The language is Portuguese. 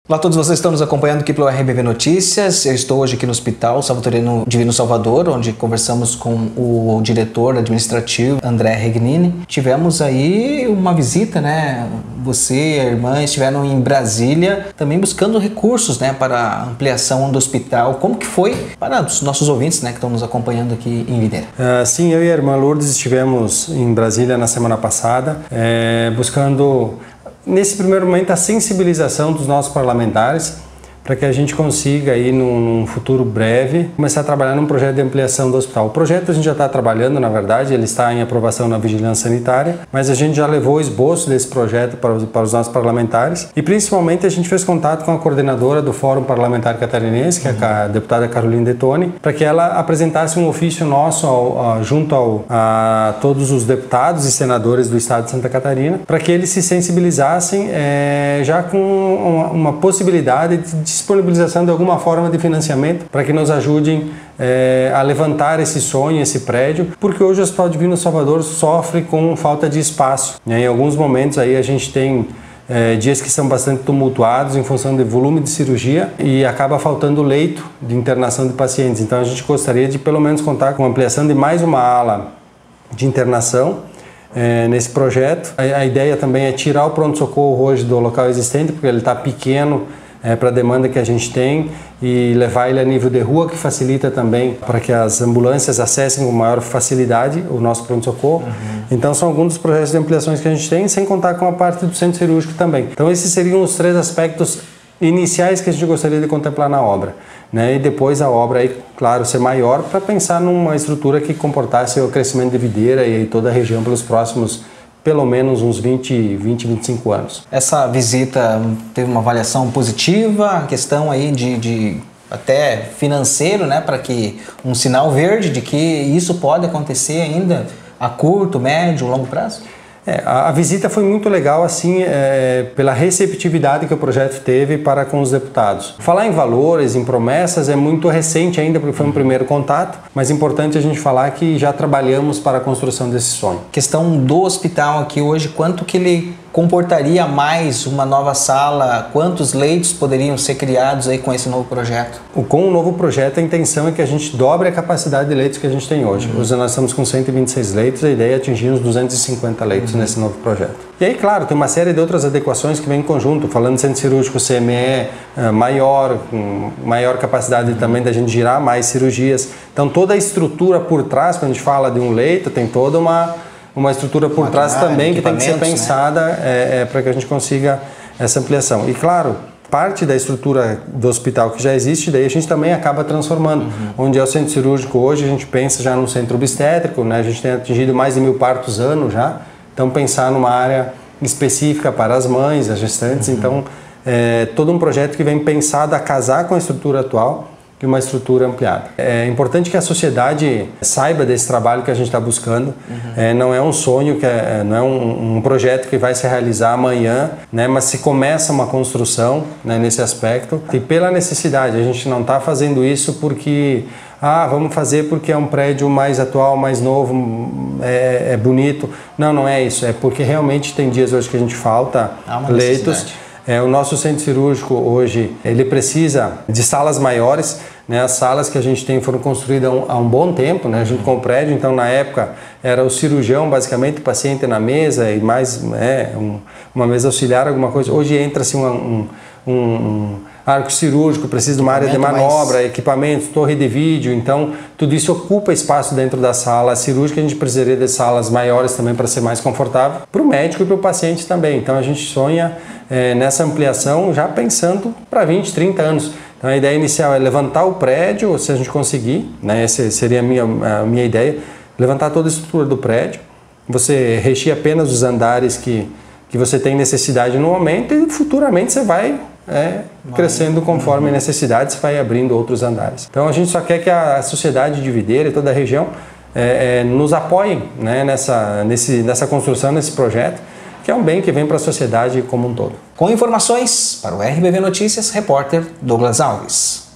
Olá a todos vocês que estão nos acompanhando aqui pelo RBV Notícias. Eu estou hoje aqui no Hospital Salvatoriano Divino Salvador, onde conversamos com o diretor administrativo, André Regnini. Tivemos aí uma visita, né? Você e a irmã estiveram em Brasília, também buscando recursos, né, para a ampliação do hospital. Como que foi para os nossos ouvintes, né, que estão nos acompanhando aqui em Videira? Sim, eu e a irmã Lourdes estivemos em Brasília na semana passada, buscando, nesse primeiro momento, a sensibilização dos nossos parlamentares para que a gente consiga aí num futuro breve começar a trabalhar num projeto de ampliação do hospital. O projeto a gente já está trabalhando, na verdade, ele está em aprovação na Vigilância Sanitária, mas a gente já levou o esboço desse projeto para os nossos parlamentares e principalmente a gente fez contato com a coordenadora do Fórum Parlamentar Catarinense, que é a deputada Caroline Detoni, para que ela apresentasse um ofício nosso junto a todos os deputados e senadores do estado de Santa Catarina, para que eles se sensibilizassem já com uma possibilidade de disponibilização de alguma forma de financiamento para que nos ajudem a levantar esse sonho, esse prédio, porque hoje o Hospital Divino Salvador sofre com falta de espaço, né? Em alguns momentos aí a gente tem dias que são bastante tumultuados em função do volume de cirurgia e acaba faltando leito de internação de pacientes. Então a gente gostaria de pelo menos contar com a ampliação de mais uma ala de internação nesse projeto. A ideia também é tirar o pronto-socorro hoje do local existente, porque ele está pequeno para a demanda que a gente tem, e levar ele a nível de rua, que facilita também para que as ambulâncias acessem com maior facilidade o nosso pronto-socorro. Então são alguns dos projetos de ampliações que a gente tem, sem contar com a parte do centro cirúrgico também. Então esses seriam os três aspectos iniciais que a gente gostaria de contemplar na obra, né? E depois a obra aí, claro, ser maior para pensar numa estrutura que comportasse o crescimento de Videira e toda a região pelos próximos pelo menos uns 25 anos. Essa visita teve uma avaliação positiva, a questão aí de até financeiro, né, para que um sinal verde de que isso pode acontecer ainda a curto, médio, longo prazo? A visita foi muito legal, assim, pela receptividade que o projeto teve para com os deputados. Falar em valores, em promessas, é muito recente ainda, porque foi um primeiro contato, mas é importante a gente falar que já trabalhamos para a construção desse sonho. Questão do hospital aqui hoje, quanto que ele comportaria mais uma nova sala? Quantos leitos poderiam ser criados aí com esse novo projeto? Com o novo projeto, a intenção é que a gente dobre a capacidade de leitos que a gente tem hoje. Hoje nós estamos com 126 leitos, a ideia é atingir uns 250 leitos nesse novo projeto. E aí, claro, tem uma série de outras adequações que vêm em conjunto, falando de centro cirúrgico CME maior, com maior capacidade também da gente girar mais cirurgias. Então toda a estrutura por trás, quando a gente fala de um leito, tem toda uma estrutura por trás também que tem que ser pensada, né? Para que a gente consiga essa ampliação. E claro, parte da estrutura do hospital que já existe, daí a gente também acaba transformando. Onde é o centro cirúrgico hoje, a gente pensa já no centro obstétrico, né? A gente tem atingido mais de 1000 partos ano já, então pensar numa área específica para as mães, as gestantes. Então todo um projeto que vem pensado a casar com a estrutura atual e uma estrutura ampliada. É importante que a sociedade saiba desse trabalho que a gente está buscando. Não é um sonho, não é um projeto que vai se realizar amanhã, né? Mas se começa uma construção, né, nesse aspecto. E pela necessidade, a gente não está fazendo isso porque vamos fazer porque é um prédio mais atual, mais novo, é bonito. Não é isso. É porque realmente tem dias hoje que a gente falta leitos. O nosso centro cirúrgico hoje, ele precisa de salas maiores, né? As salas que a gente tem foram construídas há um bom tempo, né, junto com o prédio. Então na época era o cirurgião, basicamente, o paciente na mesa e mais uma mesa auxiliar, alguma coisa. Hoje entra-se um arco cirúrgico, precisa de uma área de manobra, equipamentos, torre de vídeo. Então tudo isso ocupa espaço dentro da sala cirúrgica. A gente precisaria de salas maiores também para ser mais confortável para o médico e para o paciente também. Então a gente sonha nessa ampliação já pensando para 20, 30 anos. Então a ideia inicial é levantar o prédio, se a gente conseguir, né? Essa seria a minha ideia, levantar toda a estrutura do prédio, você recheia apenas os andares que você tem necessidade no momento e futuramente você vai crescendo conforme necessidade, você vai abrindo outros andares. Então a gente só quer que a sociedade de Videira e toda a região nos apoiem, né, nessa construção, nesse projeto, que é um bem que vem para a sociedade como um todo. Com informações para o RBV Notícias, repórter Douglas Alves.